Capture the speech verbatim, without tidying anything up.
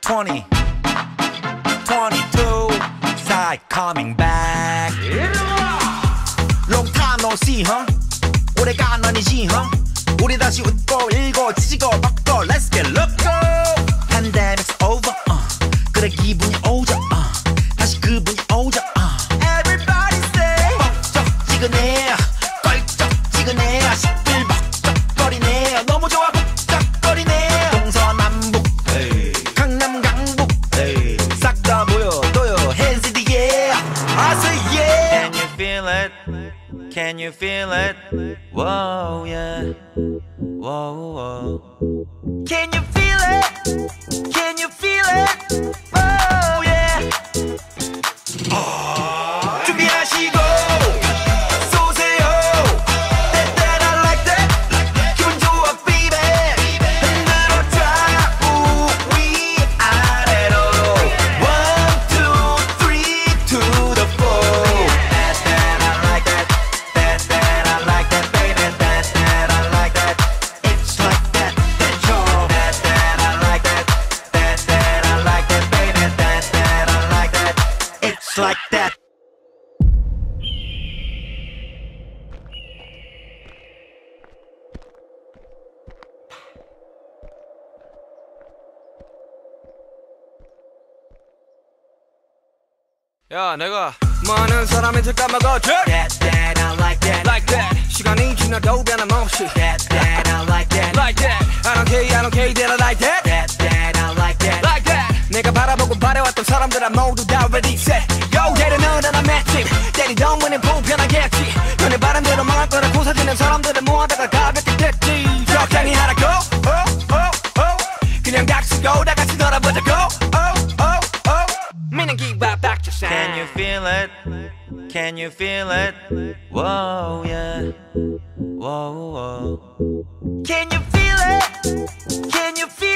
twenty, twenty-two, side coming back. Long time no see, huh? 오래간 아니지, huh? 우리 다시 웃고 일고 지지고 뻗고 Let's get loco. Pandemic's over, uh. 그래 기분이 오죠, uh. 다시 그분이 오죠, uh. Everybody say 벅적지근해 껄쩍지근해 시끌벅적거리네 너무 좋아 북적거리네 동서남북 강남 강북 싹 다 보여줘요 Hands in the air I say yeah. Can you feel it? Can you feel it? Whoa yeah. Whoa whoa. Can you feel it? Can you feel it? Oh yeah. Oh. 준비하시고 쏘세요. That that I like that. 기분 좋아 baby. 흔들어줘 우위 아래로. One two three to the four. That that I like that. That that I like that baby. That that I like that. It's like that. That's all. That that I like that. That that I like that baby. That that I like that. It's like that. 야 내가 많은 사람한테 까먹었지 That that I like that. Like that 시간이 지나도 변함없이 That that I like that. Like that I don't care I don't care that I like that That that I like that. Like that 내가 바라보고 바래왔던 사람들아 모두 다 ready set Go 때려 넣으라 나 맷집 때리던 문은 불편하겠지 너네 바람대로 망할 거라 고사지는 사람들을 모아다가 가볍게 됐지 적당히 하라고 oh, oh, oh. 그냥 닥치고 다 같이 놀아보자고 oh, oh, oh. meaning give up back to sound Can you feel it? Can you feel it? Whoa, yeah. Whoa, whoa. Can you feel it? Can you feel